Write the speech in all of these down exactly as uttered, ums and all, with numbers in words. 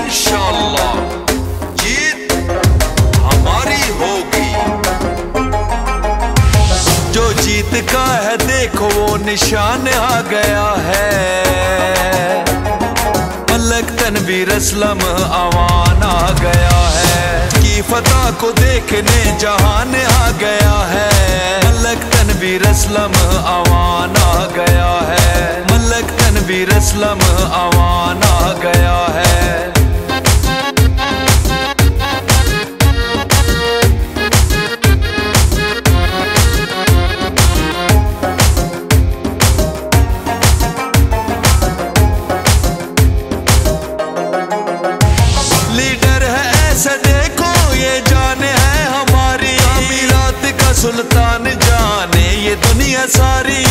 इंशाअल्लाह जीत हमारी होगी। जो जीत का है देखो वो निशान आ गया है। मलक तनवीर असलम आवान आ गया है। की फतह को देखने जहान आ गया है। मलक तनवीर असलम आवान आ गया है। मलक तनवीर असलम आवान आ गया है। सुल्तान जाने ये दुनिया सारी।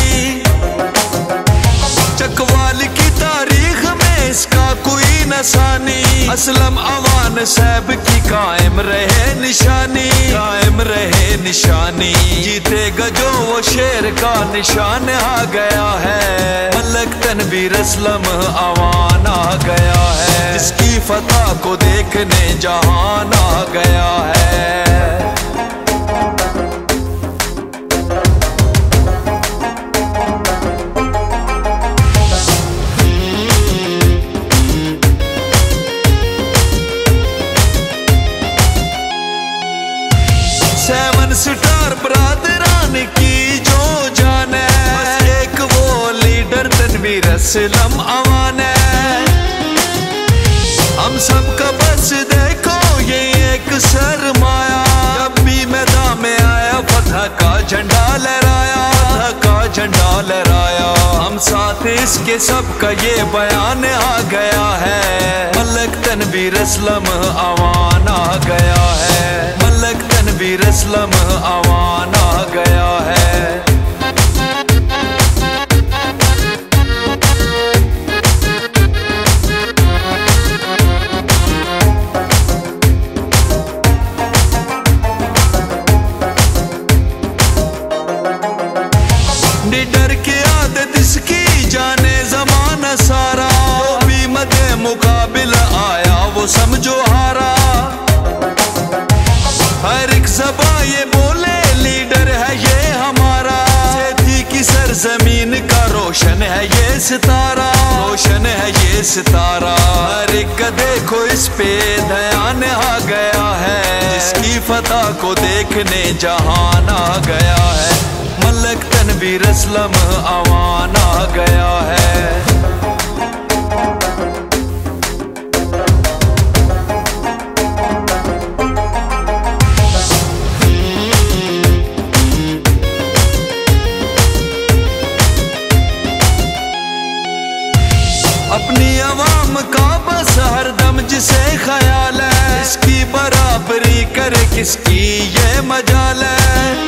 चकवाल की तारीख में इसका कोई नसानी। असलम अवान साहब की कायम रहे निशानी। कायम रहे निशानी। जीतेगा जो वो शेर का निशान आ गया है। मलक तनवीर असलम अवान आ गया है। जिसकी फतह को देखने जहान आ गया है। सेवन स्टार बरादरान की जो जान है। एक वो लीडर तनवीर असलम अवान है। हम सबका बस देखो ये एक सरमाया। जब भी मैदान में आया फतह का झंडा लहराया। फतह का झंडा लहराया। हम साथ इसके सबका ये बयान आ गया है। मलक तनवीर असलम अवान आ गया है। मलक तनवीर असलम अवान आ गया है। निडर की आदत इसकी जाने जमाना सारा। जो भी मदे मुकाबिला आया वो समझो हारा। हर एक ज़बां ये बोले लीडर है ये हमारा। सेठी की सरजमीन का रोशन है ये सितारा। रोशन है ये सितारा। हर एक का देखो इस पे ध्यान आ गया है। जिसकी फतह को देखने जहान आ गया है। मलक तनवीर असलम अवान आ गया है। अपनी अवाम का बस हरदम जिसे ख्याल है। इसकी बराबरी करे किसकी ये मजाल है।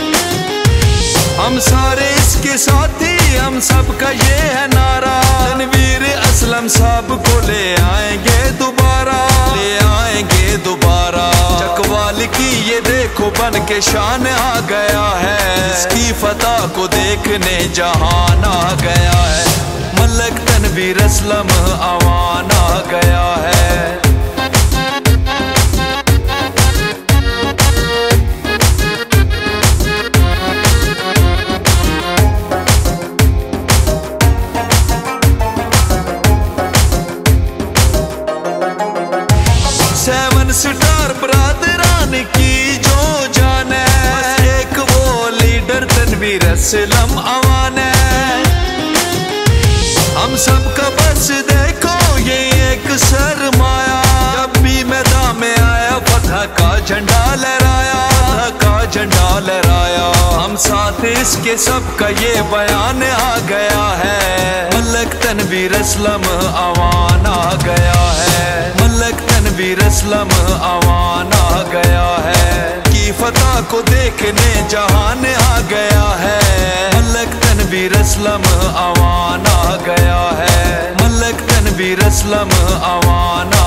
हम सारे इसके साथी हम सबका ये है नारा। तनवीर असलम साहब को ले आएंगे दोबारा। ले आएंगे दोबारा। चकवाल की ये देखो बन के शान आ गया है। इसकी फतह को देखने जहान आ गया है। मलक तनवीर असलम अवान आ गया है। सेवन स्टार बरादरान की जो जान है। एक वो लीडर तनवीर असलम अवान है। हम सबका बस देखो ये एक सरमाया। जब भी मैदान में आया फतह का झंडा लहराया। फतह का झंडा लहराया। हम साथ इसके सबका ये बयान आ गया है। मलक तनवीर असलम अवान आ गया है। मलक तनवीर असलम अवान आ गया है। की फतह को देखने जहान आ गया है। मलक तनवीर असलम अवान आ गया है। मलक तनवीर असलम अवान